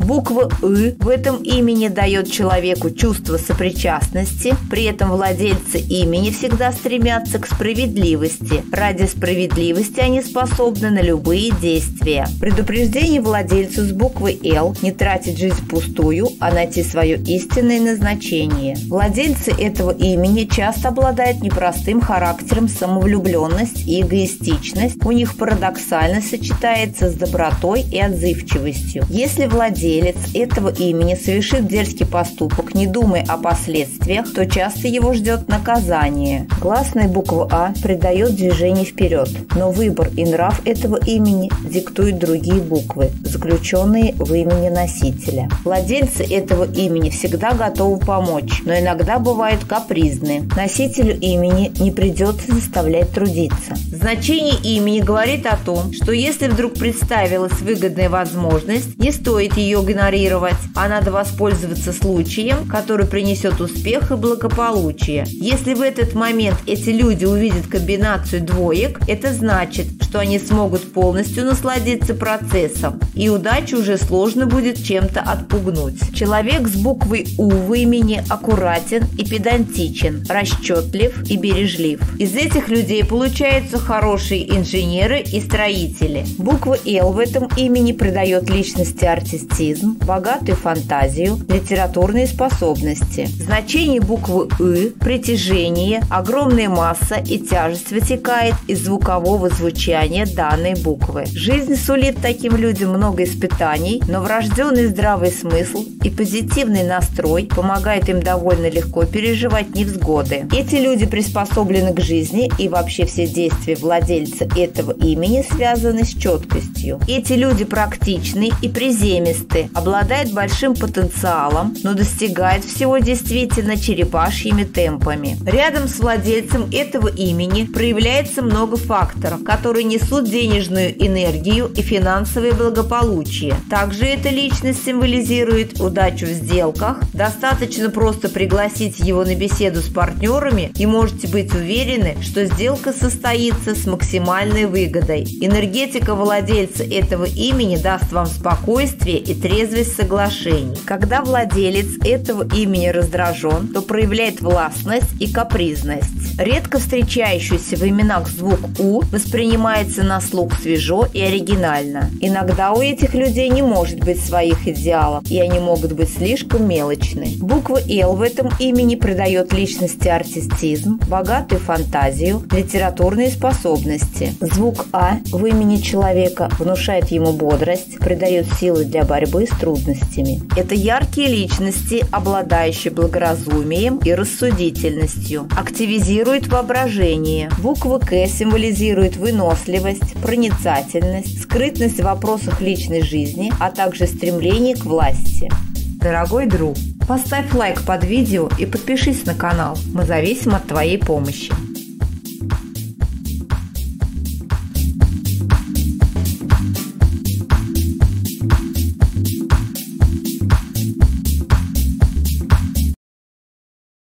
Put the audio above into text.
Буква «ы» в этом имени дает человеку чувство сопричастности, при этом владельцы имени всегда стремятся к справедливости. Ради справедливости они способны на любые действия. Предупреждение владельцу с буквой «Л» не тратить жизнь впустую, а найти свое истинное назначение. Владельцы этого имени часто обладают непростым характером, самовлюбленность и эгоистичность. У них парадоксально сочетается с добротой и отзывчивостью. Если владелец этого имени совершит дерзкий поступок, не думая о последствиях, то часто его ждет наказание. Гласная буква «А» придает движение вперед, но выбор и нрав этого имени диктуют другие буквы, заключенные в имени носителя. Владельцы этого имени всегда готовы помочь, но иногда бывают капризны. Носителю имени не придется заставлять трудиться. Значение имени говорит о том, что если вдруг представилась выгодная возможность, не стоит ее игнорировать, а надо воспользоваться случаем, который принесет успех и благополучие. Если в этот момент эти люди увидят комбинацию двоек, это значит, что они смогут полностью насладиться процессом, и удачу уже сложно будет чем-то отпугнуть. Человек с буквой «У» в имени аккуратен и педантичен, расчетлив и бережлив. Из этих людей получаются хорошие инженеры и строители. Буква «Л» в этом имени придает личности артистизм, богатую фантазию, литературные способности. Значение буквы «ы» – притяжение, огромная масса и тяжесть вытекает из звукового звучания данной буквы. Жизнь сулит таким людям много испытаний, но врожденный здравый смысл и позитивный настрой помогают им довольно легко переживать невзгоды. Эти люди приспособлены к жизни, и вообще все действия владельца этого имени связаны с четкостью. Эти люди практичны и приземисты, обладают большим потенциалом, но достигают всего действительно черепашьими темпами. Рядом с владельцем этого имени проявляется много факторов, которые несут денежную энергию и финансовое благополучие. Также эта личность символизирует удачу в сделках. Достаточно просто пригласить его на беседу с партнерами, и можете быть уверены, что сделка состоится с максимальной выгодой. Энергетика владельца этого имени даст вам спокойствие и трезвость соглашений. Когда владелец этого имени раздражен, то проявляет властность и капризность. Редко встречающийся в именах звук «У» воспринимается на слух свежо и оригинально. Иногда у этих людей не может быть своих идеалов, и они могут быть слишком мелочны. Буква «Л» в этом имени придает личности артистизм, богатую фантазию, литературные способности. Звук «А» в имени человека внушает ему бодрость, придает силы для борьбы с трудностями. Это яркие личности, обладающие благоразумием и рассудительностью. Активизирует воображение. Буква «К» символизирует выносливость, проницательность, скрытность в вопросах личной жизни, а также стремление к власти. Дорогой друг, поставь лайк под видео и подпишись на канал. Мы зависим от твоей помощи.